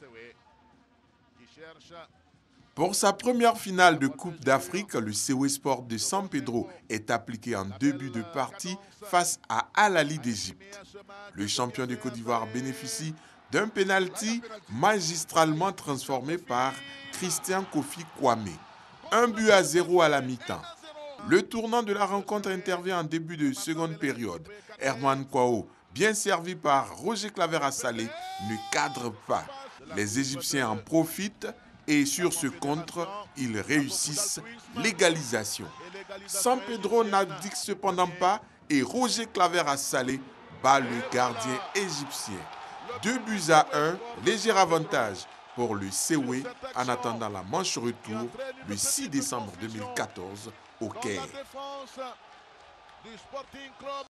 Pour sa première finale de Coupe d'Afrique, le Sewe Sport de San Pedro est appliqué en début de partie face à Al Ahly d'Égypte. Le champion de Côte d'Ivoire bénéficie d'un penalty magistralement transformé par Christian Kofi Kwame. 1-0 à la mi-temps. Le tournant de la rencontre intervient en début de seconde période. Herman Kwao, bien servi par Roger Claver Assalé, ne cadre pas. Les Égyptiens en profitent et sur ce contre, ils réussissent l'égalisation. San Pedro n'abdique cependant pas et Roger Claver Assalé bat le gardien égyptien. 2-1, léger avantage pour le Sewe en attendant la manche retour le 6 décembre 2014 au Caire.